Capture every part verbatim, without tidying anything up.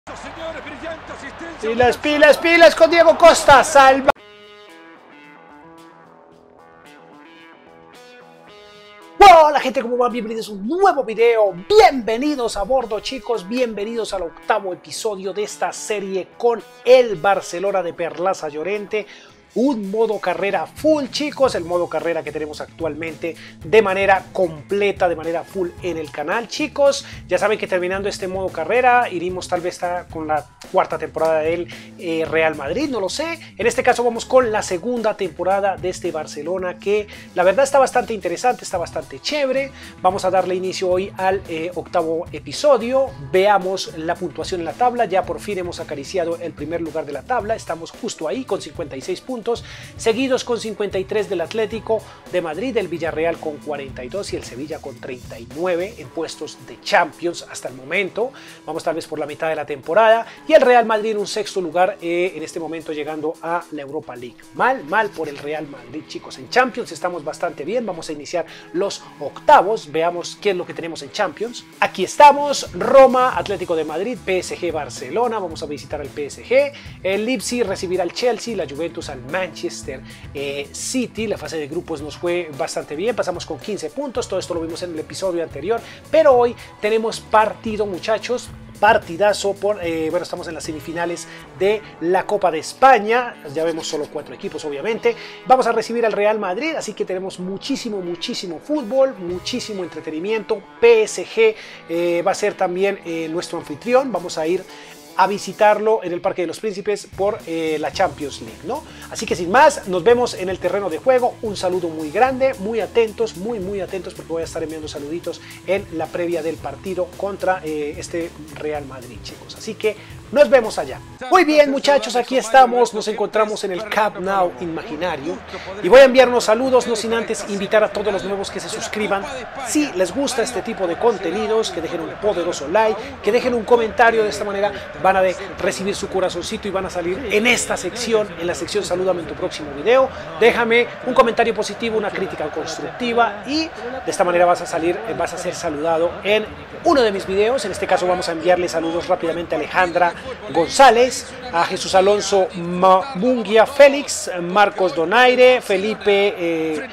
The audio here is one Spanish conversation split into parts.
Señores, brillante asistencia. Pilas, pilas, pilas con Diego Costa. Salva. Hola gente, ¿cómo van? Bienvenidos a un nuevo video. Bienvenidos a bordo, chicos. Bienvenidos al octavo episodio de esta serie con el Barcelona de Perlaza Llorente. Un modo carrera full, chicos, el modo carrera que tenemos actualmente de manera completa, de manera full en el canal, chicos. Ya saben que terminando este modo carrera iremos tal vez con la cuarta temporada del eh, Real Madrid, no lo sé. En este caso vamos con la segunda temporada de este Barcelona que la verdad está bastante interesante, está bastante chévere. Vamos a darle inicio hoy al eh, octavo episodio. Veamos la puntuación en la tabla. Ya por fin hemos acariciado el primer lugar de la tabla. Estamos justo ahí con cincuenta y seis puntos. Seguidos con cincuenta y tres del Atlético de Madrid, el Villarreal con cuarenta y dos y el Sevilla con treinta y nueve en puestos de Champions hasta el momento. Vamos tal vez por la mitad de la temporada y el Real Madrid en un sexto lugar eh, en este momento llegando a la Europa League. Mal, mal por el Real Madrid, chicos. En Champions estamos bastante bien. Vamos a iniciar los octavos. Veamos qué es lo que tenemos en Champions. Aquí estamos: Roma, Atlético de Madrid, P S G, Barcelona. Vamos a visitar al P S G. El Leipzig recibirá al Chelsea, la Juventus al Manchester eh, City. La fase de grupos nos fue bastante bien, pasamos con quince puntos, todo esto lo vimos en el episodio anterior, pero hoy tenemos partido, muchachos, partidazo, por, eh, bueno, estamos en las semifinales de la Copa de España, ya vemos solo cuatro equipos obviamente, vamos a recibir al Real Madrid, así que tenemos muchísimo, muchísimo fútbol, muchísimo entretenimiento. P S G eh, va a ser también eh, nuestro anfitrión, vamos a ir a visitarlo en el Parque de los Príncipes por eh, la Champions League, ¿no? Así que sin más, nos vemos en el terreno de juego. Un saludo muy grande, muy atentos, muy muy atentos, porque voy a estar enviando saluditos en la previa del partido contra eh, este Real Madrid, chicos. Así que nos vemos allá. Muy bien, muchachos, aquí estamos, nos encontramos en el Camp Nou imaginario y voy a enviarnos saludos, no sin antes invitar a todos los nuevos que se suscriban. Si les gusta este tipo de contenidos, que dejen un poderoso like, que dejen un comentario. De esta manera van a de recibir su corazoncito y van a salir en esta sección, en la sección Salúdame en tu próximo video. Déjame un comentario positivo, una crítica constructiva y de esta manera vas a salir, vas a ser saludado en uno de mis videos. En este caso vamos a enviarle saludos rápidamente a Alejandra González, a Jesús Alonso Munguia Félix, Marcos Donaire, Felipe eh,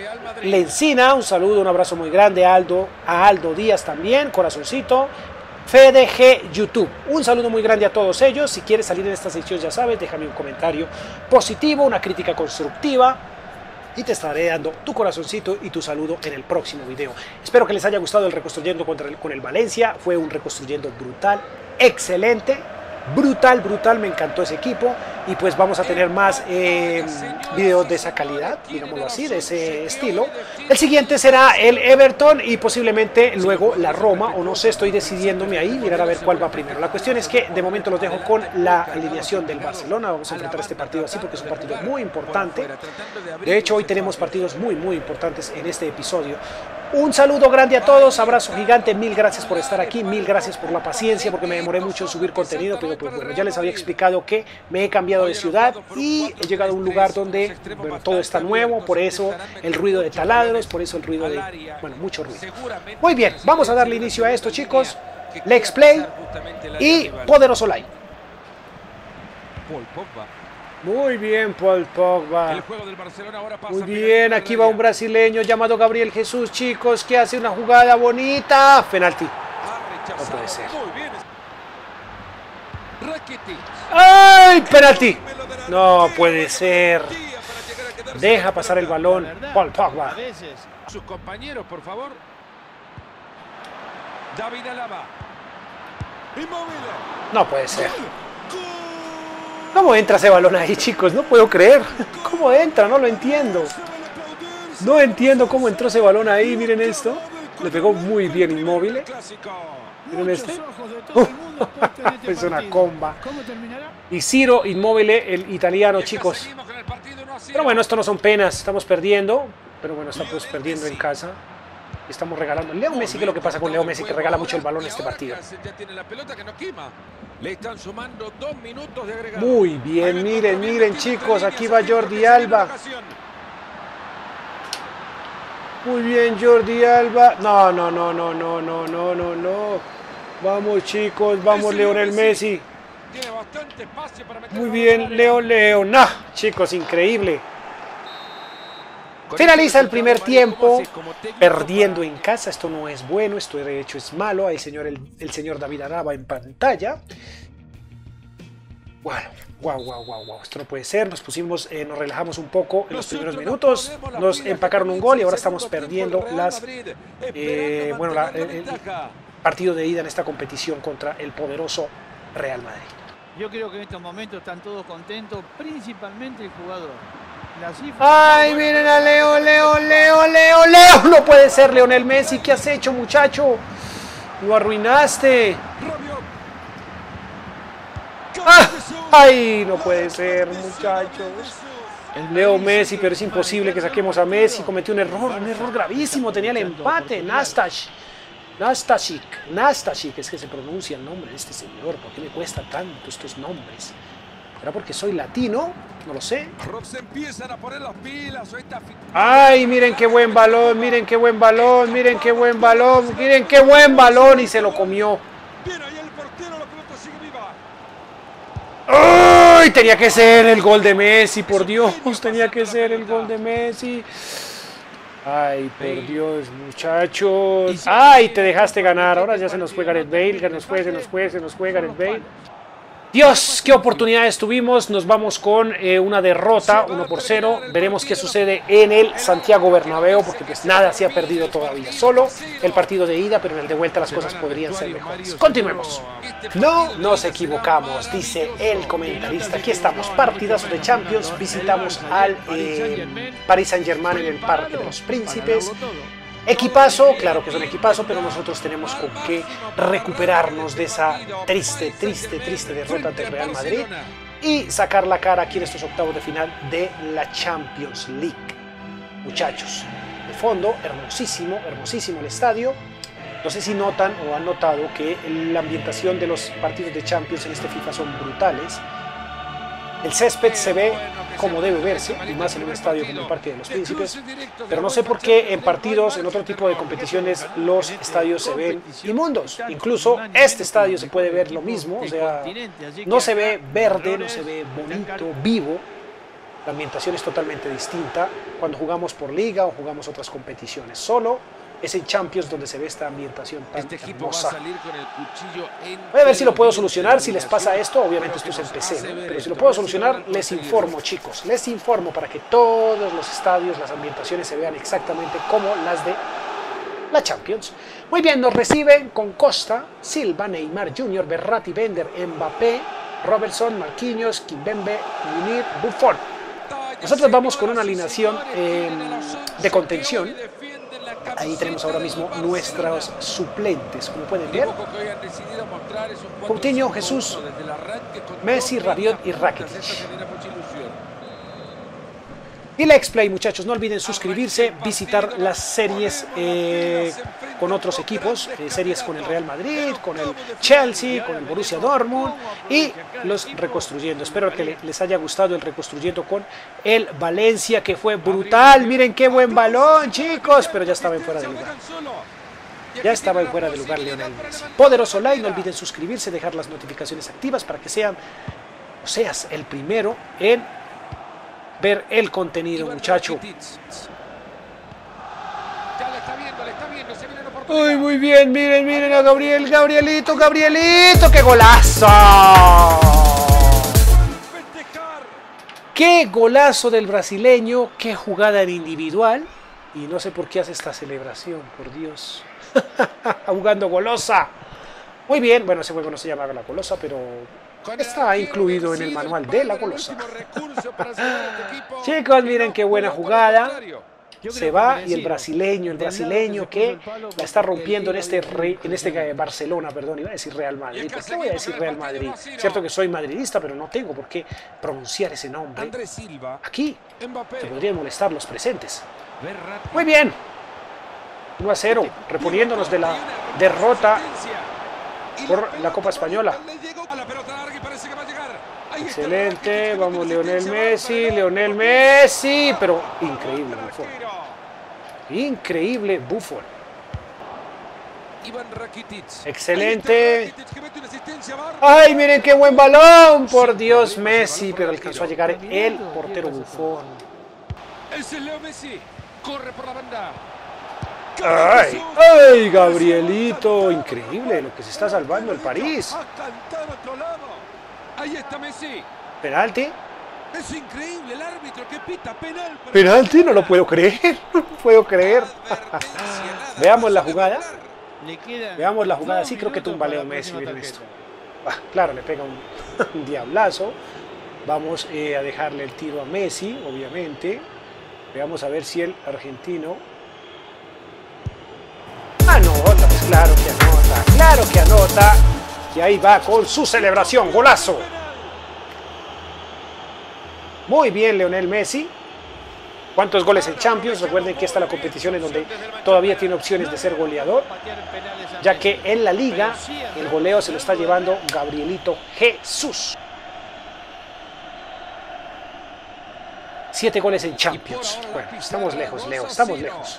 Lencina, un saludo, un abrazo muy grande a Aldo, a Aldo Díaz también, corazoncito. Fede G YouTube, un saludo muy grande a todos ellos. Si quieres salir en esta sección, ya sabes, déjame un comentario positivo, una crítica constructiva y te estaré dando tu corazoncito y tu saludo en el próximo video. Espero que les haya gustado el reconstruyendo contra el, con el Valencia. Fue un reconstruyendo brutal, excelente, brutal, brutal, me encantó ese equipo. Y pues vamos a tener más eh, videos de esa calidad, digámoslo así, de ese estilo. El siguiente será el Everton y posiblemente luego la Roma, o no sé, estoy decidiéndome ahí, mirar a ver cuál va primero. La cuestión es que de momento los dejo con la alineación del Barcelona. Vamos a enfrentar este partido así porque es un partido muy importante. De hecho, hoy tenemos partidos muy, muy importantes en este episodio. Un saludo grande a todos, abrazo gigante, mil gracias por estar aquí, mil gracias por la paciencia porque me demoré mucho en subir contenido, pero pues bueno, ya les había explicado que me he cambiado de ciudad y he llegado a un lugar donde bueno, todo está nuevo, por eso el ruido de taladros, por eso el ruido de, bueno, mucho ruido. Muy bien, vamos a darle inicio a esto, chicos. Let's play y poderoso like. Muy bien, Paul Pogba. Muy bien, aquí va un brasileño llamado Gabriel Jesús, chicos, que hace una jugada bonita. Penalti. No puede ser. ¡Ay, penalti! No puede ser. Deja pasar el balón, Paul Pogba. Sus compañeros, por favor. David Alaba. No puede ser. ¿Cómo entra ese balón ahí, chicos? No puedo creer. ¿Cómo entra? No lo entiendo. No entiendo cómo entró ese balón ahí. Miren esto. Le pegó muy bien Inmóvil. Miren este. Uh, es una comba. Y Ciro Inmóvil, el italiano, chicos. Pero bueno, esto no son penas. Estamos perdiendo. Pero bueno, estamos perdiendo en casa. Estamos regalando. Leo Messi, ¿qué es lo que pasa con Leo Messi? Que regala mucho el balón en este partido. Muy bien, miren, miren, chicos. Aquí va Jordi Alba. Muy bien, Jordi Alba. No, no, no, no, no, no, no, no, no. Vamos, chicos, vamos, Lionel Messi. Tiene bastante espacio para meter Muy la bien, bola. Leo, Leo. Nah, chicos, increíble. Finaliza el primer tiempo, perdiendo en casa. Esto no es bueno, esto de hecho es malo. El señor, el, el señor David Araba en pantalla. Bueno, wow, wow, wow, wow. Esto no puede ser. Nos pusimos, eh, nos relajamos un poco en los primeros minutos. Nos empacaron un gol y ahora estamos perdiendo las, eh, bueno, la, el, el partido de ida en esta competición contra el poderoso Real Madrid. Yo creo que en estos momentos están todos contentos, principalmente el jugador. ¡Ay, miren a Leo, Leo, Leo, Leo, Leo! No puede ser, Lionel Messi. ¿Qué has hecho, muchacho? Lo arruinaste. ¡Ah! ¡Ay, no puede ser, muchachos! Leo Messi, pero es imposible que saquemos a Messi. Cometió un error, un error gravísimo. Tenía el empate. Nastasic. Nastasic. Nastasic. Es que se pronuncia el nombre de este señor. ¿Por qué le cuesta tanto estos nombres? ¿Será porque soy latino? No lo sé. ¡Ay, miren qué buen balón! ¡Miren qué buen balón! ¡Miren qué buen balón! ¡Miren qué buen balón! Y se lo comió. ¡Ay! Tenía que ser el gol de Messi, por Dios. Tenía que ser el gol de Messi. Ay, por Dios, muchachos. ¡Ay, te dejaste ganar! Ahora ya se nos fue Gareth Bale. Se nos fue, se nos fue, se nos fue Gareth Bale. Dios, qué oportunidades tuvimos. Nos vamos con eh, una derrota, uno por cero. Veremos qué sucede en el Santiago Bernabéu, porque pues nada se ha perdido todavía. Solo el partido de ida, pero en el de vuelta las cosas podrían ser mejores. Continuemos. No nos equivocamos, dice el comentarista. Aquí estamos, partidazo de Champions. Visitamos al eh, Paris Saint-Germain en el Parque de los Príncipes. Equipazo, claro que es un equipazo, pero nosotros tenemos con qué recuperarnos de esa triste, triste, triste derrota del Real Madrid y sacar la cara aquí en estos octavos de final de la Champions League. Muchachos, de fondo, hermosísimo, hermosísimo el estadio. No sé si notan o han notado que la ambientación de los partidos de Champions en este FIFA son brutales. El césped se ve como debe verse, y más en un estadio como el Parque de los Príncipes, pero no sé por qué en partidos, en otro tipo de competiciones, los estadios se ven inmundos. Incluso este estadio se puede ver lo mismo, o sea, no se ve verde, no se ve bonito, vivo. La ambientación es totalmente distinta cuando jugamos por liga o jugamos otras competiciones. Solo es en Champions donde se ve esta ambientación tan este equipo hermosa. va a salir con el cuchillo en Voy a ver si lo puedo solucionar, si les pasa esto, obviamente esto es en P C, ¿no? Pero si lo puedo solucionar, les informo, chicos, les informo para que todos los estadios, las ambientaciones se vean exactamente como las de la Champions. Muy bien, nos reciben con Costa, Silva, Neymar junior, Verratti, Bender, Mbappé, Robertson, Marquinhos, Kimpembe, Munir, Buffon. Nosotros vamos con una alineación eh, de contención. Ahí tenemos ahora mismo nuestros suplentes, como pueden ver. Coutinho, Jesús, Messi, Rabiot y Rakitic. Y Let's Play, muchachos, no olviden suscribirse, visitar las series eh, con otros equipos, eh, series con el Real Madrid, con el Chelsea, con el Borussia Dortmund y los Reconstruyendo. Espero que les haya gustado el Reconstruyendo con el Valencia, que fue brutal. Miren qué buen balón, chicos, pero ya estaba en fuera de lugar. Ya estaba en fuera de lugar Lionel Messi. Poderoso like, no olviden suscribirse, dejar las notificaciones activas para que sean, o seas el primero en ver el contenido, muchacho. Uy, muy bien, miren, miren a Gabriel, Gabrielito, Gabrielito, qué golazo. Qué golazo del brasileño, qué jugada en individual. Y no sé por qué hace esta celebración, por Dios. Jugando golosa. Muy bien, bueno, ese juego no se llamaba la golosa, pero está incluido en el manual de la golosa. Chicos, miren qué buena jugada. Se va y el brasileño, el brasileño que la está rompiendo en este, re, en este Barcelona, perdón, iba a decir Real Madrid. ¿Por qué voy a decir Real Madrid? Cierto que soy madridista, pero no tengo por qué pronunciar ese nombre. Aquí te podrían molestar los presentes. Muy bien. uno a cero, reponiéndonos de la derrota por la Copa Española. Excelente, vamos Lionel Messi, Lionel Messi, pero increíble Buffon. Increíble Buffon. Iván Rakitic. Excelente. ¡Ay, miren qué buen balón! Por Dios, Messi, pero alcanzó a llegar el portero Buffon. Ese es Leo Messi. Corre por la banda. ¡Ay! ¡Ay, Gabrielito! Increíble lo que se está salvando el París. Ahí está Messi. Penalti. Es increíble el árbitro que pita penal. Penalti, no lo puedo creer. No puedo creer. Veamos la jugada. Veamos la jugada. Sí, creo que tumba Leo Messi. Miren esto. Ah, claro, le pega un, un diablazo. Vamos eh, a dejarle el tiro a Messi, obviamente. Veamos a ver si el argentino anota. Pues claro que anota. Claro que anota. Y ahí va con su celebración. Golazo. Muy bien, Lionel Messi. ¿Cuántos goles en Champions? Recuerden que esta es la competición en donde todavía tiene opciones de ser goleador, ya que en la Liga el goleo se lo está llevando Gabrielito Jesús. Siete goles en Champions. Bueno, estamos lejos, Leo, estamos lejos.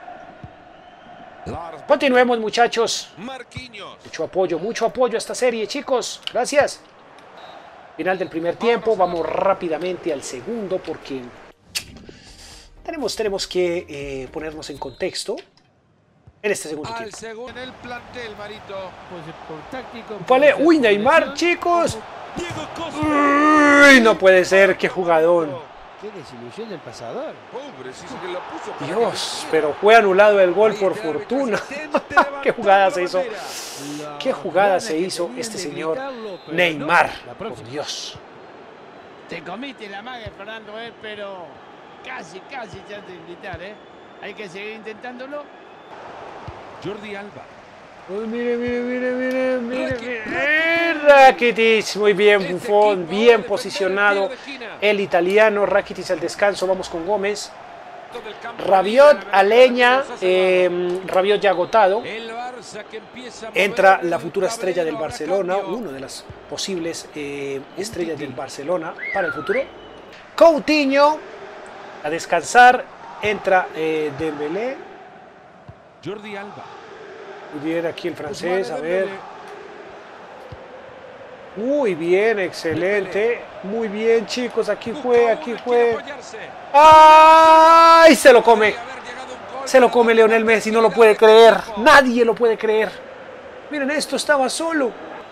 Continuemos, muchachos. Mucho apoyo, mucho apoyo a esta serie, chicos. Gracias. Final del primer tiempo, vamos rápidamente al segundo porque tenemos, tenemos que eh, ponernos en contexto en este segundo tiempo. En el plantel, Marito. Vale, uy, Neymar, chicos. Uy, no puede ser, qué jugadón. Qué desilusión del pasador. Dios, pero fue anulado el gol por fortuna. Qué jugada se hizo. Qué jugada se hizo este señor Neymar. Por Dios. Te comiste la magia, Fernando, eh, pero casi, casi ya te invitar, ¿eh? Hay que seguir intentándolo. Jordi Alba. Oh, mire, mire, mire, mire, mire, mire. Rakitic, muy bien, Buffon, bien posicionado el italiano. Rakitic al descanso, vamos con Gómez. Rabiot, Aleña, eh, Rabiot ya agotado. Entra la futura estrella del Barcelona, una de las posibles eh, estrellas del Barcelona para el futuro. Coutinho, a descansar, entra eh, Dembélé. Jordi Alba. Muy bien, aquí el francés, a ver. Muy bien, excelente. Muy bien, chicos, aquí fue, aquí fue. ¡Ay! Se lo come. Se lo come Lionel Messi, no lo puede creer. Nadie lo puede creer. Miren esto, estaba solo.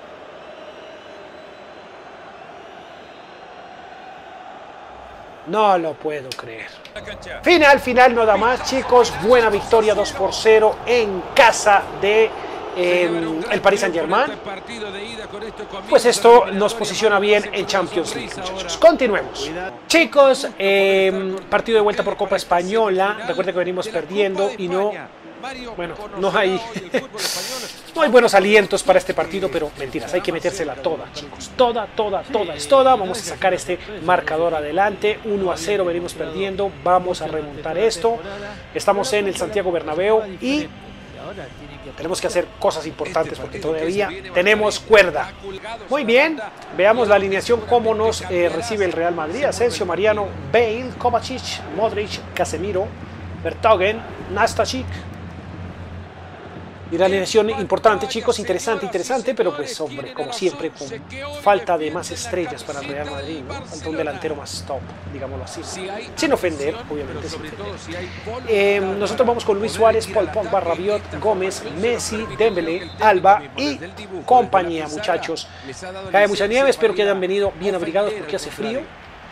No lo puedo creer. Final, final, no da más, chicos. Buena victoria, dos por cero en casa de eh, el Paris Saint-Germain. Pues esto nos posiciona bien en Champions League, muchachos. Continuemos. Chicos, eh, partido de vuelta por Copa Española. Recuerden que venimos perdiendo y no... Bueno, no hay, no hay buenos alientos para este partido, pero mentiras, hay que metérsela toda, chicos. Toda, toda, toda, es toda. Vamos a sacar este marcador adelante. uno a cero venimos perdiendo. Vamos a remontar esto. Estamos en el Santiago Bernabéu y tenemos que hacer cosas importantes porque todavía tenemos cuerda. Muy bien, veamos la alineación, cómo nos eh, recibe el Real Madrid. Asensio, Mariano, Bale, Kovacic, Modric, Casemiro, Vertonghen, Nastasic. Y la alineación importante, chicos, interesante, interesante, pero pues, hombre, como siempre, con falta de más estrellas para el Real Madrid, ¿no? Falta un delantero más top, digámoslo así. Sin ofender, obviamente, sin ofender. Eh, nosotros vamos con Luis Suárez, Paul Pogba, Rabiot, Gómez, Messi, Dembélé, Alba y compañía, muchachos. Cae mucha nieve, espero que hayan venido bien abrigados porque hace frío.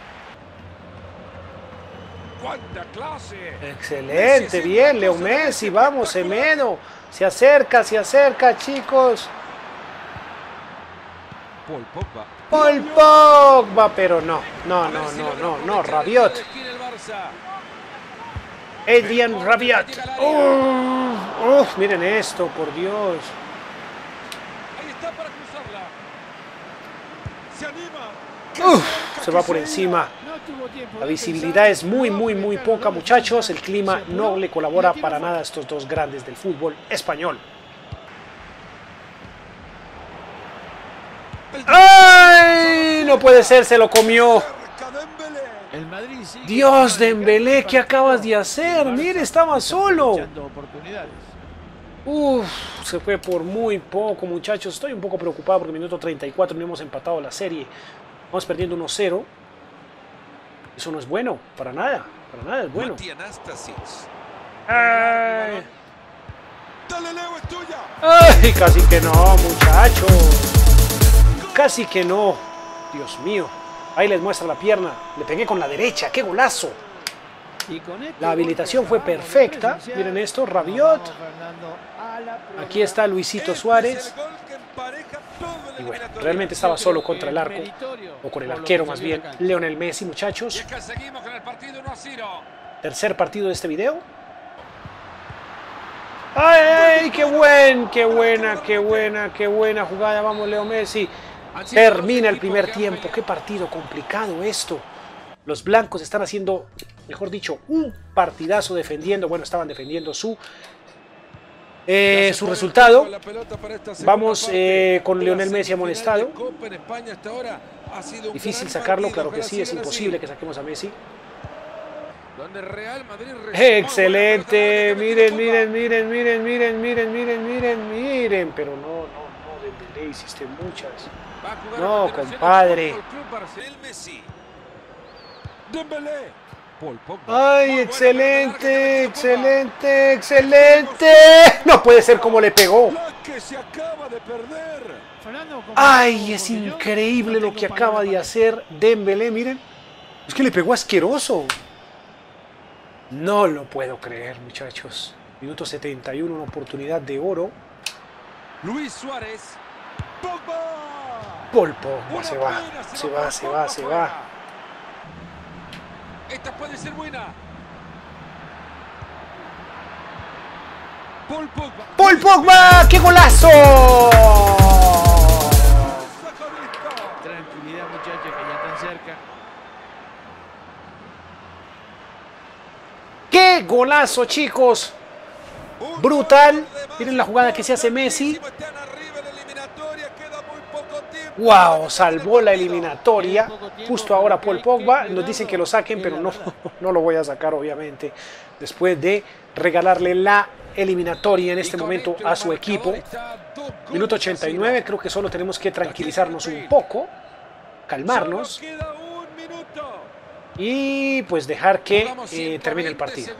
Excelente, bien, Leo Messi, vamos, Semedo. Se acerca, se acerca, chicos. Paul Pogba. Paul Pogba, pero no, no, no, no, no, no, Rabiot. Adrien Rabiot. Uh, uh, miren esto, por Dios. Ahí está para cruzarla. Se anima. Uh, se va por encima. La visibilidad es muy, muy, muy poca, muchachos. El clima no le colabora para nada a estos dos grandes del fútbol español. ¡Ay! No puede ser, se lo comió. Dios, Dembélé, ¿qué acabas de hacer? Mire, estaba solo. Uf, se fue por muy poco, muchachos. Estoy un poco preocupado porque en el minuto treinta y cuatro no hemos empatado la serie. Vamos perdiendo uno cero. Eso no es bueno, para nada. Para nada es bueno. Ay. Dale, Leo, es tuya. Ay, casi que no, muchachos. Casi que no. Dios mío. Ahí les muestra la pierna. Le pegué con la derecha. ¡Qué golazo! La habilitación fue perfecta. Miren esto, Rabiot. Aquí está Luisito Suárez. Y bueno, realmente estaba solo contra el arco. O con el arquero más bien. Lionel Messi, muchachos. Tercer partido de este video. ¡Ay, ay! ¡Qué buen! ¡Qué buena, qué buena, qué buena jugada! Vamos, Leo Messi. Termina el primer tiempo. ¡Qué partido complicado esto! Los blancos están haciendo, mejor dicho, un partidazo defendiendo. Bueno, estaban defendiendo su, eh, su resultado. Vamos eh, con Lionel Messi amonestado. Difícil sacarlo, claro que sí. Es imposible que saquemos a Messi. Excelente. Miren, miren, miren, miren, miren, miren, miren, miren, miren. Pero no, no, no, Dembélé, hiciste muchas. No, compadre. Ay, excelente, excelente, excelente. No puede ser como le pegó. Ay, es increíble lo que acaba de hacer Dembélé, miren. Es que le pegó asqueroso. No lo puedo creer, muchachos. Minuto setenta y uno, una oportunidad de oro. Luis Suárez. Paul Pogba se va, se va, se va, se va. Esta puede ser buena. Paul Pogba. Paul Pogba, qué golazo. Tranquilidad, muchachos, que ya están cerca. ¡Qué golazo, chicos! Brutal. Miren la jugada que se hace Messi. ¡Wow! Salvó la eliminatoria. Justo ahora Paul Pogba. Nos dicen que lo saquen, pero no, no lo voy a sacar, obviamente. Después de regalarle la eliminatoria en este momento a su equipo. Minuto ochenta y nueve. Creo que solo tenemos que tranquilizarnos un poco. Calmarnos. Y pues dejar que eh, termine el partido.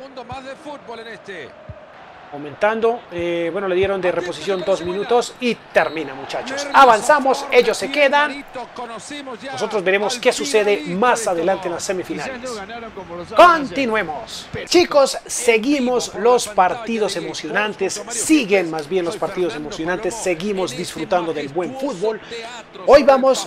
Aumentando, eh, bueno, le dieron de reposición dos minutos y termina, muchachos. Avanzamos, ellos se quedan. Nosotros veremos qué sucede más adelante en las semifinales. Continuemos. Chicos, seguimos los partidos emocionantes. Siguen más bien los partidos emocionantes. Seguimos disfrutando del buen fútbol. Hoy vamos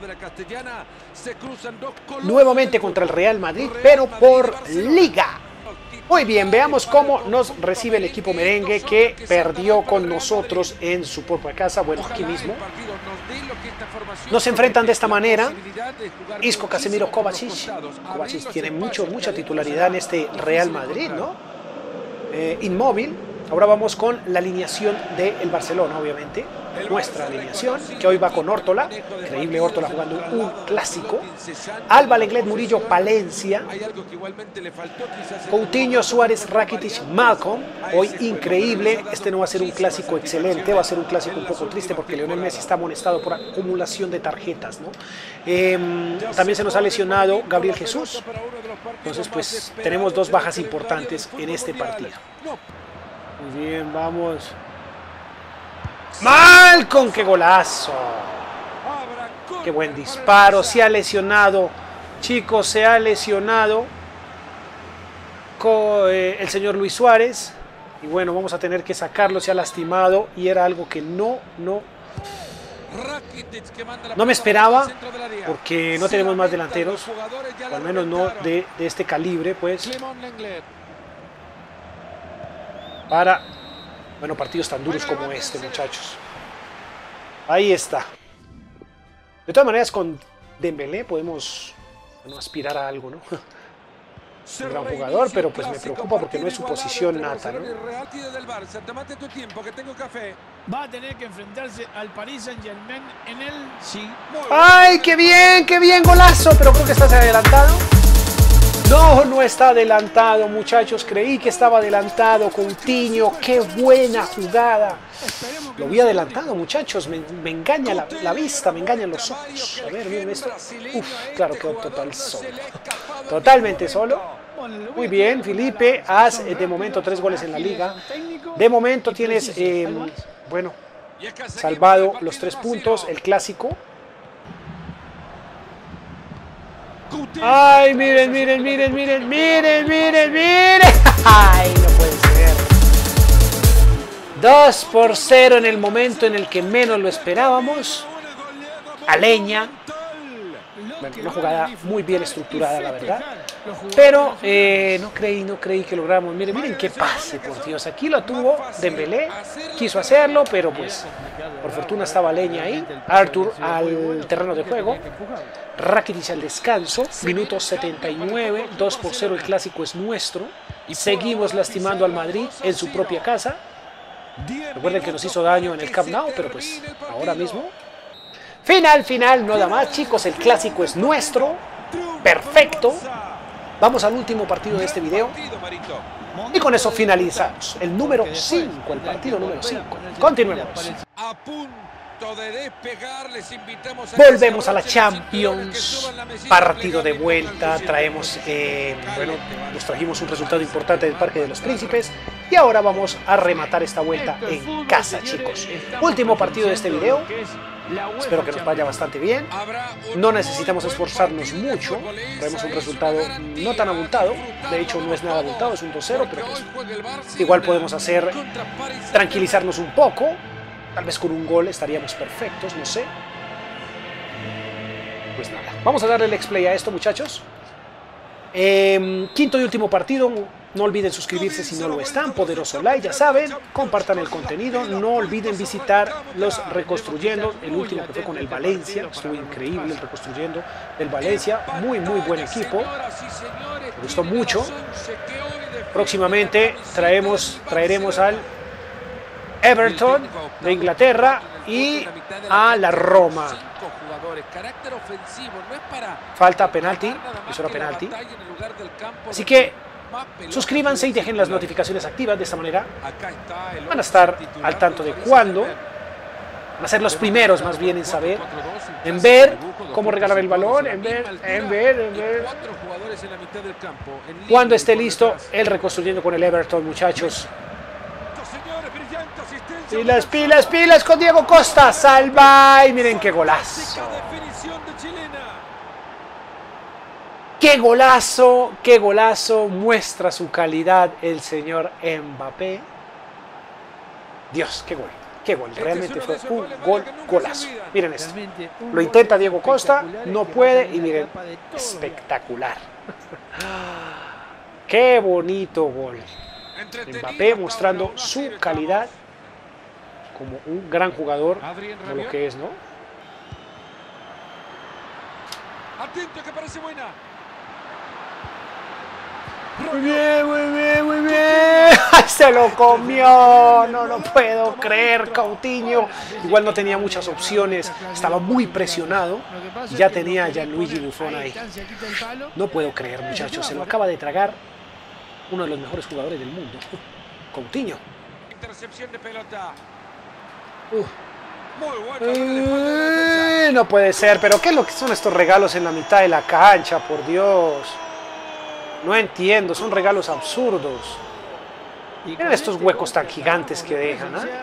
nuevamente contra el Real Madrid, pero por Liga. Muy bien, veamos cómo nos recibe el equipo merengue que perdió con nosotros en su propia casa, bueno, aquí mismo. Nos enfrentan de esta manera. Isco, Casemiro, Kovacic. Kovacic tiene mucho, mucha titularidad en este Real Madrid, ¿no? Eh, inmóvil. Ahora vamos con la alineación del Barcelona, obviamente. Nuestra alineación, que hoy va con Órtola. Increíble Órtola jugando un clásico. Alba, Lenglet, Murillo, Palencia. Coutinho, Suárez, Rakitic, Malcolm. Hoy increíble. Este no va a ser un clásico excelente, va a ser un clásico un poco triste porque Lionel Messi está amonestado por acumulación de tarjetas, ¿no? Eh, también se nos ha lesionado Gabriel Jesús. Entonces, pues, tenemos dos bajas importantes en este partido. Muy bien, vamos. Malcolm, qué golazo. Qué buen disparo. Se ha lesionado, chicos, se ha lesionado con, eh, el señor Luis Suárez. Y bueno, vamos a tener que sacarlo. Se ha lastimado y era algo que no, no, no me esperaba, porque no tenemos más delanteros, o al menos no de, de este calibre, pues. Para, bueno, partidos tan duros como este, muchachos. Ahí está. De todas maneras, con Dembélé podemos, bueno, aspirar a algo, ¿no? Un gran jugador, pero pues me preocupa porque no es su posición nata, ¿no? Va a tener que enfrentarse al Paris Saint-Germain en el... Sí. ¡Ay, qué bien, qué bien! Golazo, pero creo que estás adelantado. No, no está adelantado, muchachos. Creí que estaba adelantado. Coutinho, qué buena jugada. Lo vi adelantado, muchachos. Me, me engaña la, la vista, me engañan los ojos. A ver, miren esto. Uf, claro que total solo. Totalmente solo. Muy bien, Felipe. Has de momento tres goles en la liga. De momento tienes, eh, bueno, salvado los tres puntos, el clásico. Ay, miren, miren, miren, miren, miren, miren, miren. Ay, no puede ser. dos por cero en el momento en el que menos lo esperábamos. Aleña. Bueno, una jugada muy bien estructurada, la verdad. Pero eh, no creí, no creí que logramos. Miren, miren qué pase, por Dios. Aquí lo tuvo Dembélé. Quiso hacerlo, pero pues por fortuna estaba Aleña ahí. Arthur al terreno de juego. Rakitic al descanso. Minuto setenta y nueve. dos por cero, el clásico es nuestro. Seguimos lastimando al Madrid en su propia casa. Recuerden que nos hizo daño en el Camp Nou, pero pues ahora mismo. Final, final, nada más, chicos. El clásico es nuestro. Perfecto. Vamos al último partido de este video. Y con eso finalizamos. El número cinco, el partido número cinco. Continuemos. Volvemos a la Champions. Partido de vuelta. Traemos, eh, bueno, nos trajimos un resultado importante del Parque de los Príncipes. Y ahora vamos a rematar esta vuelta en casa, chicos. Último partido de este video. Espero que nos vaya bastante bien. No necesitamos esforzarnos mucho. Traemos un resultado no tan abultado. De hecho, no es nada abultado, es un dos cero. Pero pues, igual podemos hacer tranquilizarnos un poco. Tal vez con un gol estaríamos perfectos, no sé. Pues nada, vamos a darle el X-Play a esto, muchachos. Eh, quinto y último partido. No olviden suscribirse si no lo están, poderoso like, ya saben, compartan el contenido, no olviden visitar los Reconstruyendo, el último que fue con el Valencia, estuvo increíble el Reconstruyendo del Valencia, muy muy buen equipo, me gustó mucho. Próximamente traemos, traeremos al Everton de Inglaterra y a la Roma. Falta penalti, eso era penalti, así que suscríbanse y dejen las notificaciones activas. De esta manera van a estar al tanto de cuándo, van a ser los primeros más bien en saber, en ver cómo regalar el balón, en ver, en ver, en ver cuando esté listo el Reconstruyendo con el Everton, muchachos. Pilas, pilas, pilas con Diego Costa, salva y miren qué golazo. ¡Qué golazo! ¡Qué golazo! Muestra su calidad el señor Mbappé. Dios, qué gol. ¡Qué gol! Realmente fue un gol, golazo. Miren esto. Lo intenta Diego Costa, no puede y miren, espectacular. ¡Qué bonito gol! Mbappé mostrando su calidad como un gran jugador, como lo que es, ¿no? Atento que parece buena. Muy bien, muy bien, muy bien. Se lo comió. No lo puedo creer, Coutinho. Igual no tenía muchas opciones. Estaba muy presionado. Ya tenía a Gianluigi Buffon ahí. No puedo creer, muchachos. Se lo acaba de tragar uno de los mejores jugadores del mundo. Coutinho. Intercepción de pelota. Uh. Eh, no puede ser. Pero ¿qué es lo que son estos regalos en la mitad de la cancha? Por Dios. No entiendo, son regalos absurdos. Miren estos huecos tan gigantes que dejan, ¿eh?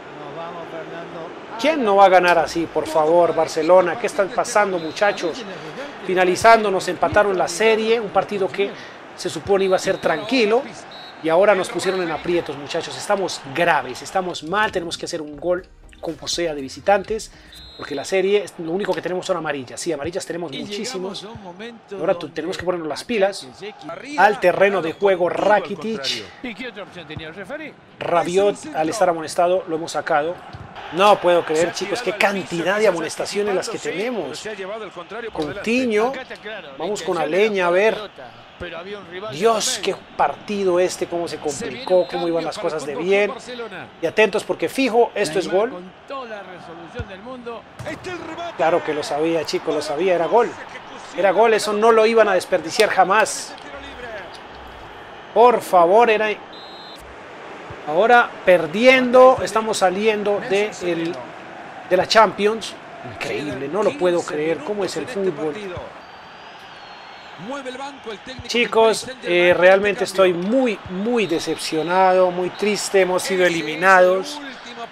¿Quién no va a ganar así, por favor, Barcelona? ¿Qué están pasando, muchachos? Finalizando, nos empataron la serie, un partido que se supone iba a ser tranquilo y ahora nos pusieron en aprietos, muchachos. Estamos graves, estamos mal, tenemos que hacer un gol como sea de visitantes, porque la serie, lo único que tenemos son amarillas. Sí, amarillas tenemos muchísimos. Ahora tenemos que ponernos las pilas. Al terreno de juego Rakitic. Rabiot, al estar amonestado, lo hemos sacado. No puedo creer, chicos, qué cantidad de amonestaciones las que tenemos. Coutinho, vamos con Aleña, a ver. Dios, qué partido este, cómo se complicó, cómo iban las cosas de bien. Y atentos porque fijo, esto es gol. Claro que lo sabía, chicos, lo sabía, era gol. Era gol, eso no lo iban a desperdiciar jamás. Por favor, era... Ahora perdiendo, estamos saliendo de, el, de la Champions. Increíble, no lo puedo creer. ¿Cómo es el fútbol? Chicos, eh, realmente estoy muy, muy decepcionado, muy triste. Hemos sido eliminados.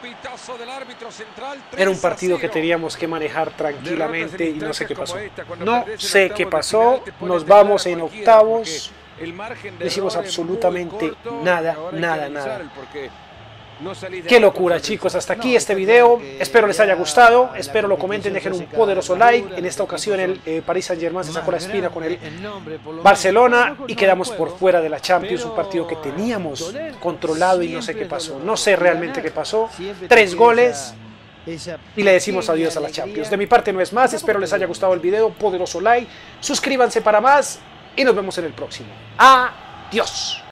Era un partido que teníamos que manejar tranquilamente y no sé qué pasó. No sé qué pasó. Nos vamos en octavos. No hicimos absolutamente nada, nada, nada. Qué locura, chicos. Hasta aquí este video. Espero les haya gustado. Espero lo comenten, dejen un poderoso like. En esta ocasión el eh, Paris Saint-Germain se sacó la espina con el Barcelona y quedamos por fuera de la Champions. Un partido que teníamos controlado y no sé qué pasó. No sé realmente qué pasó. Tres goles y le decimos adiós a la Champions. De mi parte no es más. Espero les haya gustado el video. Poderoso like. Suscríbanse para más y nos vemos en el próximo. Adiós.